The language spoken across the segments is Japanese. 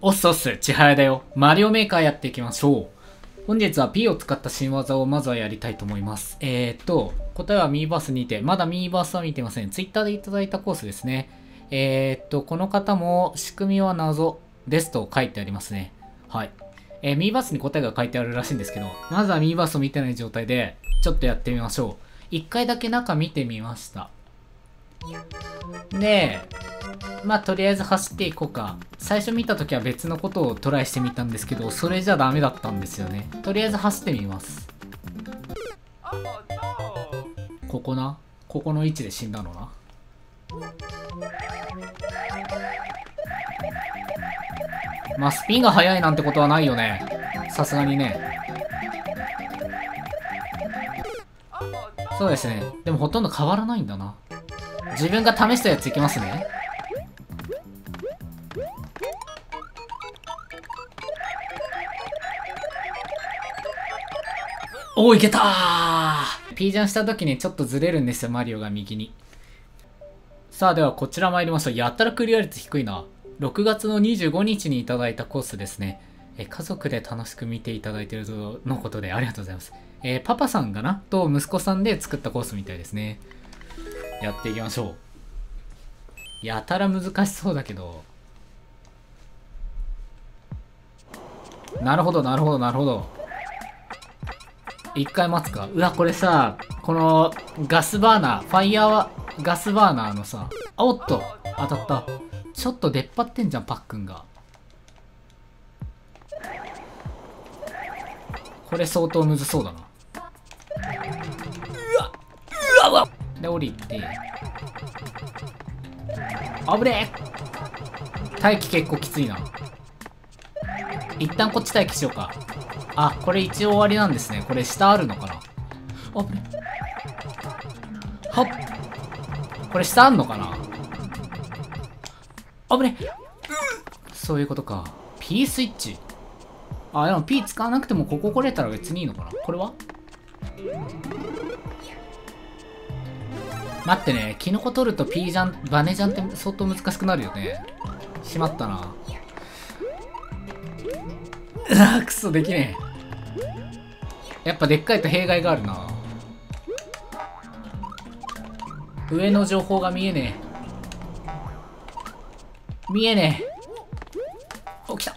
おっすおっす、ちはやだよ。マリオメーカーやっていきましょう。本日は P を使った新技をまずはやりたいと思います。答えはミーバースにて、まだミーバースは見てません。Twitter でいただいたコースですね。この方も仕組みは謎ですと書いてありますね。はい。ミーバースに答えが書いてあるらしいんですけど、まずはミーバースを見てない状態で、ちょっとやってみましょう。一回だけ中見てみました。で、まあとりあえず走っていこうか。最初見た時は別のことをトライしてみたんですけど、それじゃダメだったんですよね。とりあえず走ってみます。ここな。ここの位置で死んだのな。まあスピンが速いなんてことはないよね。さすがにね。そうですね。でもほとんど変わらないんだな。自分が試したやついきますね。おー、いけたー。 P ジャンした時にちょっとずれるんですよ、マリオが右に。さあ、ではこちら参りましょう。やったらクリア率低いな。6月の25日にいただいたコースですね。家族で楽しく見ていただいているとのことでありがとうございます。パパさんかなと息子さんで作ったコースみたいですね。やっていきましょう。やたら難しそうだけど。なるほど、なるほど、なるほど。一回待つか。うわ、これさ、このガスバーナー、ファイヤーはガスバーナーのさ、あ、おっと、当たった。ちょっと出っ張ってんじゃん、パックンが。これ相当むずそうだな。うわで、降りて。あぶねえ。待機結構きついな。一旦こっち待機しようか。あ、これ一応終わりなんですね。これ下あるのかな。あぶねはっ。これ下あんのかな。あぶねそういうことか。P スイッチ。あ、でも P 使わなくてもここ来れたら別にいいのかな。これは待ってね。キノコ取ると P ジャン、バネジャンって相当難しくなるよね。しまったな。うわ、くそ、できねえ。やっぱでっかいと弊害があるな。上の情報が見えねえ。見えねえ。お、来た。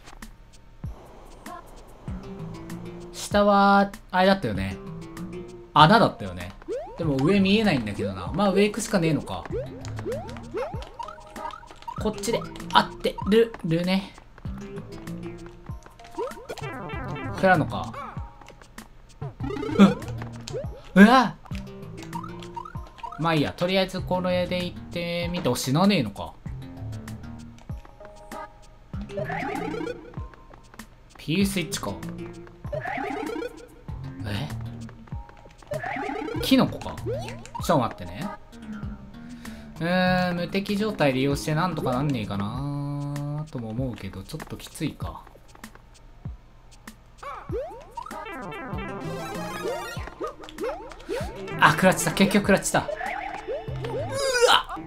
下は、あれだったよね。穴だったよね。でも上見えないんだけどな。まあ上行くしかねえのか。こっちで合ってるね。食らうのか。うわまあいいや。とりあえずこれで行ってみて。死なねえのか。P スイッチか。キノコか。ちょっと待ってね。無敵状態利用してなんとかなんねえかなとも思うけど、ちょっときついか。あ、食らっちた。結局食らっちた。うわっ。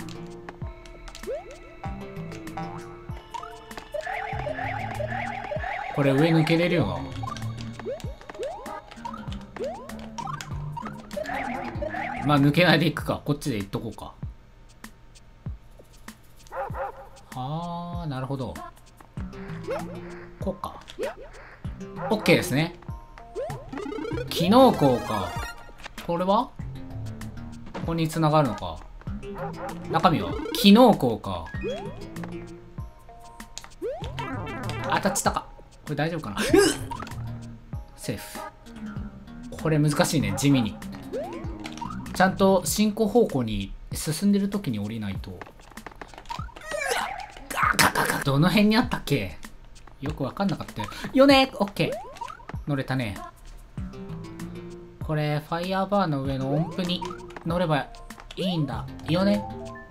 これ上抜けれるよな。まあ抜けないでいくか。こっちで行っとこうか。はあ、なるほど。こうか。OK ですね。機能光か。これはここに繋がるのか。中身は機能光か。当たっちたか。これ大丈夫かな。セーフ。これ難しいね。地味に。ちゃんと進行方向に進んでる時に降りないと。どの辺にあったっけ。よくわかんなかったよね。オッケー。乗れたね。これファイヤーバーの上の音符に乗ればいいんだよね。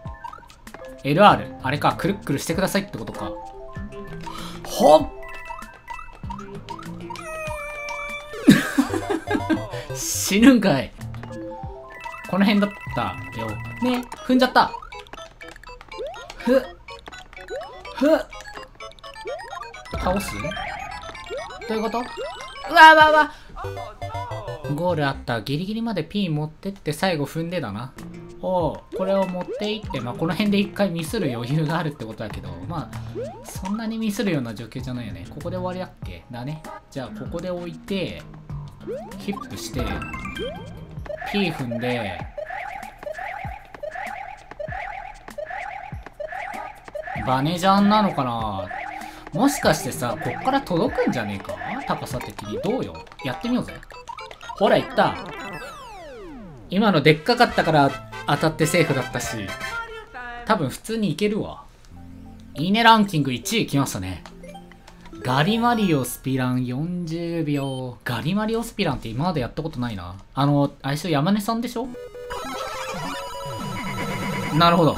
LR あれか。くるっくるしてくださいってことか。ほっ死ぬんかい。この辺だったよね。踏んじゃった。ふっ倒す？どういうこと？うわうわうわ、ゴールあった。ギリギリまでピン持ってって最後踏んでだな。おう、これを持っていって、まあこの辺で一回ミスる余裕があるってことだけど、まあそんなにミスるような状況じゃないよね。ここで終わりだっけだね。じゃあここで置いてヒップして P 踏んで、バネジャンなのかな。もしかしてさ、こっから届くんじゃねえか、高さ的に。どうよ、やってみようぜ。ほらいった。今のでっかかったから当たってセーフだったし、多分普通にいけるわ。いいねランキング1位来ましたね。ガリマリオスピラン40秒。ガリマリオスピランって今までやったことないな。相性山根さんでしょ。なるほど。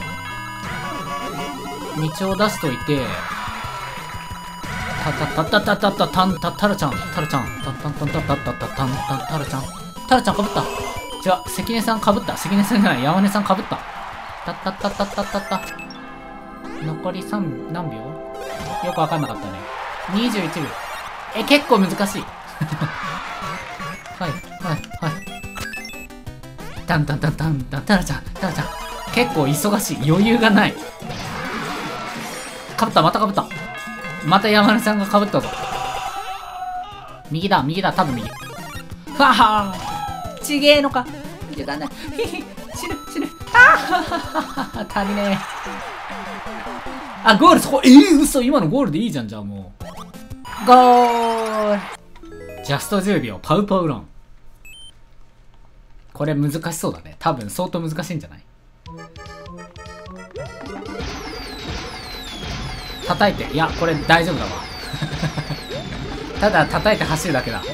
道を出しといて、タラちゃん、タラちゃん、タラちゃんかぶった。じゃあ、関根さんかぶった。関根さんじゃない、山根さんかぶった。残り3、何秒？よくわかんなかったね。21秒。結構難しい。はい。タラちゃん。結構忙しい。余裕がない。かぶった、またかぶった。また山根さんがかぶったぞ。右だ、多分右。ふわはー、ちげえのか。時間ない。死ぬ。足りねえ。あ、ゴールそこ。嘘、今のゴールでいいじゃん、じゃあもう。ゴール。ジャスト10秒、パウパウロン。これ難しそうだね。多分相当難しいんじゃない？叩いて。いや、これ大丈夫だわ。ただ叩いて走るだけだ。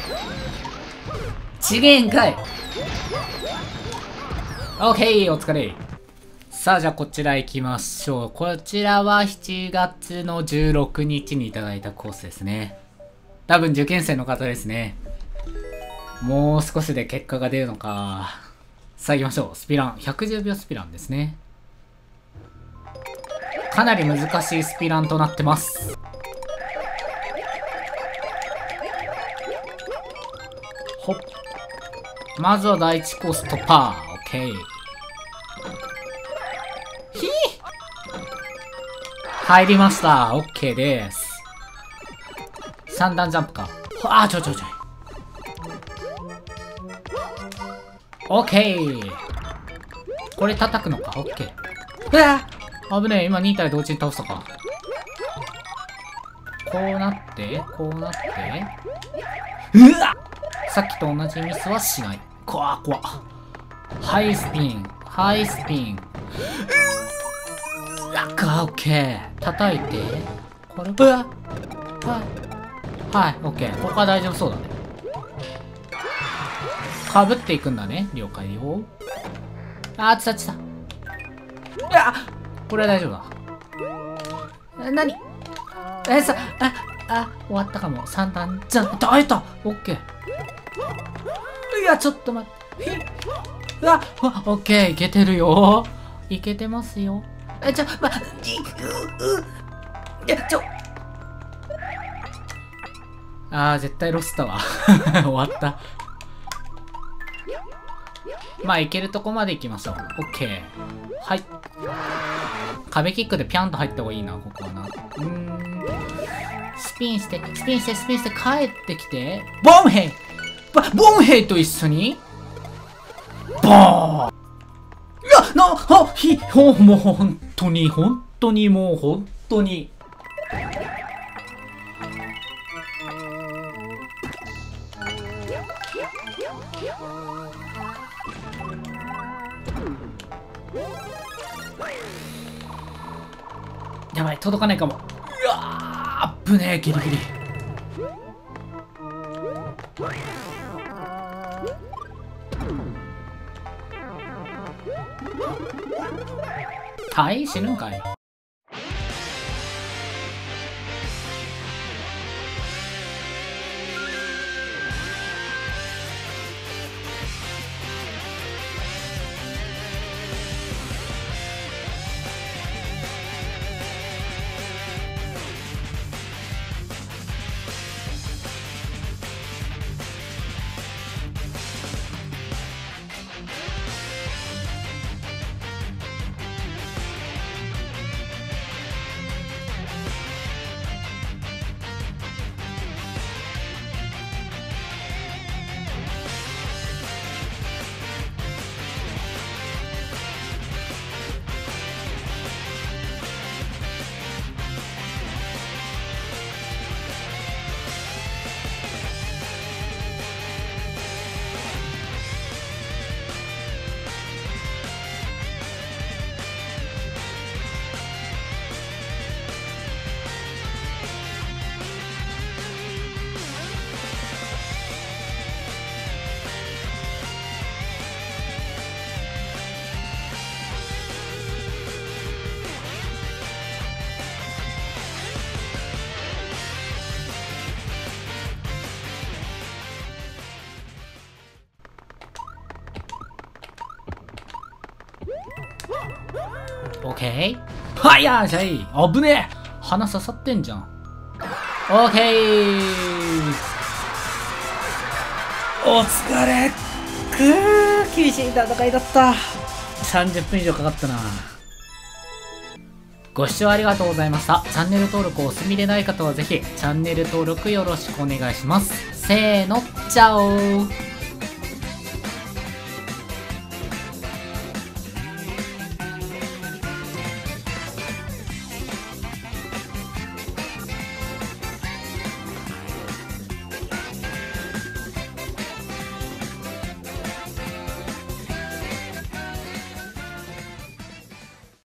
ちげえんかい。オッケー、お疲れ。さあ、じゃあこちら行きましょう。こちらは7月の16日にいただいたコースですね。多分受験生の方ですね。もう少しで結果が出るのか。さあ行きましょう。スピラン。110秒スピランですね。かなり難しいスピランとなってます。ほっ。まずは第1コース突破。オッケー。入りました。オッケーです。3段ジャンプか。ちょい。オッケー。これ叩くのか。オッケー。うわっ、危ねえ。今2体同時に倒したか。こうなって。うわっ、さっきと同じミスはしない。怖っ。ハイスピン。オッケー。叩いて。これ、はい、オッケー。ここは大丈夫そうだね。かぶっていくんだね。了解よ。つた。これは大丈夫だ。何？終わったかも。3段じゃん。会えた。オッケー。いや、ちょっと待って。オッケー。いけてるよ。いけてますよ。絶対ロスったわ。終わった。まあ、いけるとこまで行きましょう。オッケー。はい。壁キックでピャンと入った方がいいな、ここはな。スピンして、帰ってきて、ボンヘイと一緒に、ボーン。もう本当に。やばい、届かないかも。あっぶねえ、ギリギリ。死ぬんかい。 オッケー。はいやーしゃい。あぶねえ。鼻刺さってんじゃん。オッケー。お疲れ。厳しい戦いだった。30分以上かかったな。ご視聴ありがとうございました。チャンネル登録をお済みでない方はぜひ、チャンネル登録よろしくお願いします。せーの、チャオー。